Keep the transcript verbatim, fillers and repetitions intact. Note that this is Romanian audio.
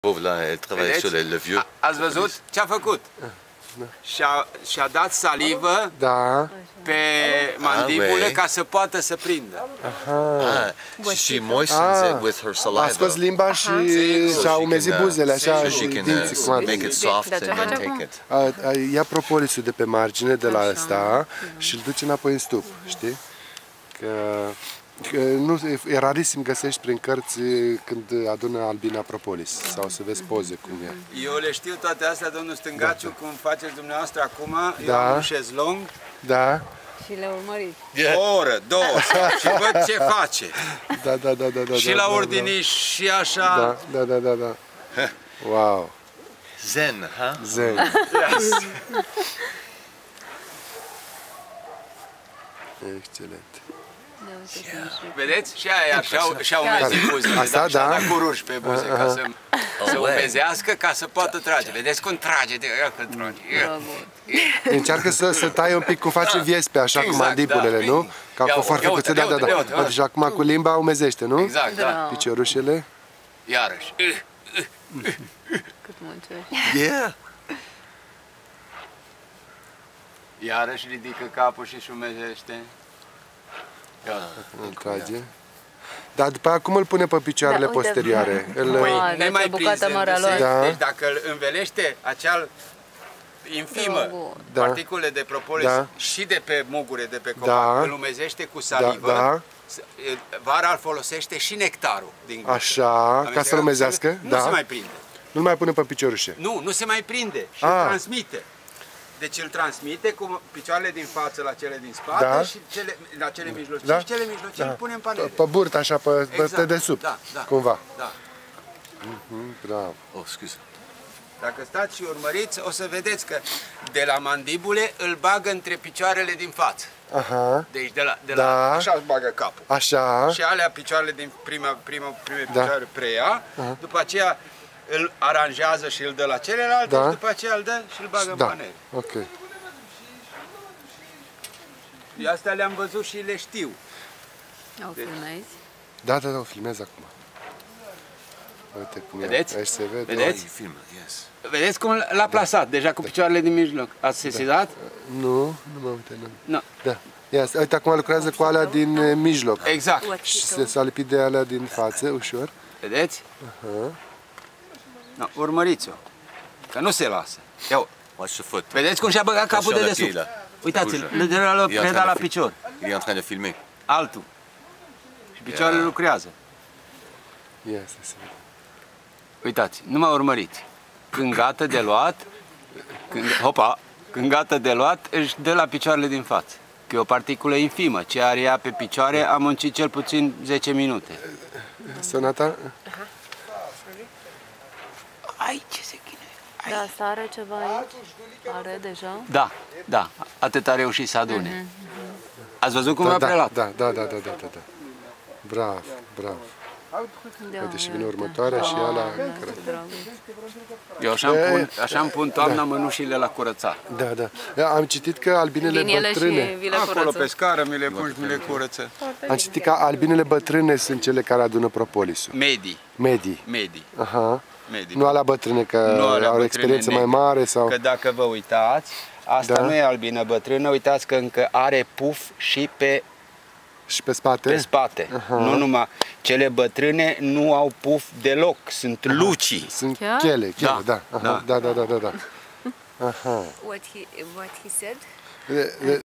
Pauvre, là, elle travaillait sur le, le vieux. Ați văzut ce a făcut? Și-a și-a dat salivă Da. pe mandibulă Ah, ca să poată să prindă. Ah, she, she moistens Ah. it with her A saliva. scos limba și So și-a she umezit can, uh, buzele așa, so she can dinții uh, cum ar make veni. it soft Dar and ce then face take acum? it. A, a, ia propolisul de pe margine, de la ăsta, și îl duce înapoi în stup, știi? Că, că nu, e rarisim găsești prin cărți când adună albina propolis, sau să vezi poze cum e. Eu le știu toate astea, domnul Stângaciu, cum faceți dumneavoastră acum. Eu Da. am un șezlong, Da? Și le urmăriți. o oră, două, și văd ce face. Da, da, da, da, da. Și da, la da, ordiniș și așa. Da, da, da, da, da. Wow, Zen, huh? zen. Excelent. Vedeți? Și aia și-au și-au umezit buzele. Asta, și-a da. dat cu ruși pe buze ca să, să Oh, umezească, ca să poată trage. Vedeți cum trage? De, ia că trage. Ia. Încearcă să, să tai un pic cum face viespe, așa cu Exact, mandibulele, da. nu? Ca Ia cu uite, farfecuțe, ia da, da, uite, ia uite, da. ia uite. Și acum cu limba umezește, nu? Exact, da. Piciorușele. Iarăși. Cât muncești. Yeah. Iarăși ridică capul și își umezește. Ia. Îl trage. Dar după aia cum îl pune pe picioarele Da, uite, posterioare? Îl... Păi, Ne deci mai o bucată prins mare a în luat. desert. Da. Deci dacă îl învelește acel infimă Da. particule de propolis Da. și de pe mugure de pe copac, Da. îl umezește cu Da, salivă, da. vara îl folosește și nectarul din gură. Așa, Am ca înțeles? să-l umezească? Nu Da. se mai prinde. Nu-l mai pune pe piciorușe. Nu, nu se mai prinde și Ah. îl transmite. Deci îl transmite cu picioarele din față la cele din spate Da. și cele, la cele mijlocii Da. și cele mijlocii Da. îl punem în panele. Pe burtă, așa, pe, pe Exact. dedesubt, Da, da. cumva. Da. Mhm, bravo. Oh, scuze. Dacă stați și urmăriți, o să vedeți că de la mandibule îl bagă între picioarele din față. Aha, Deci de la, de Da. la așa îți bagă capul. așa. Și alea picioarele din prima, prima, prime Da. picioare preia, după aceea îl aranjează și îl dă la celelalte Da. și după aceea îl dă și îl bagă în Da, panele. ok. Eu astea le-am văzut și le știu. O filmezi? Da, da, da, o filmez acum. Uite cum Vedeți? e. Aici se vede. Vedeți? You film it, yes. Vedeți cum l-a plasat, deja cu picioarele din mijloc. Ați sesizat? Nu, nu mă uite, nu. Nu. Da. Ia, uite, acum lucrează cu alea din eh, mijloc. Exact. Și se s-a lipit de alea din față, ușor. Vedeți? No, urmăriți-o. Că nu se lasă. Ia, Watch the foot. vedeți cum și-a băgat capul de Așa la desubt? pielea. Uitați-l, Bouge. de la Il est en preda train la de fi- picior. Il est en train de filmer. Altul. Și picioarele Ia. lucrează. Ia să se vede. Uitați, nu mă urmăriți. Când gata de luat, când, hopa, când gata de luat, își dă la picioarele din față. Că e o particulă infimă. Ce are ea pe picioare a muncit cel puțin zece minute. Sonata? Ai, ce se chinuie. Da, asta are ceva aici? Are deja? Da, da, atât a reușit să adune. Ați văzut cum Da, a da, preluat? da, da, da, da, da, da, da. Bravo, bravo. Da, Uite și vine iată. următoarea și ala Da, care... ce drăguț. Eu așa îmi pun, așa îmi pun toamna mănușile la curățat. Da, da. Am citit că albinele Liniile și bătrâne... vi le Acolo curăță. pe scară mi le pun și mi le curăță. Am citit că albinele bătrâne sunt cele care adună propolisul. Medii, Medii. medii, Aha. medii. Nu alea bătrâne, că Nu alea au o bătrâne experiență mai negre. mare sau... Că dacă vă uitați, asta Da. nu e albină bătrână, uitați că încă are puf și pe, Și pe spate? pe spate. Nu numai. Cele bătrâne nu au puf deloc, sunt lucii. Sunt Chiar? chele, chele, Da, da. Aha, da, da, da, da, da. Aha. What he what he said? The, the,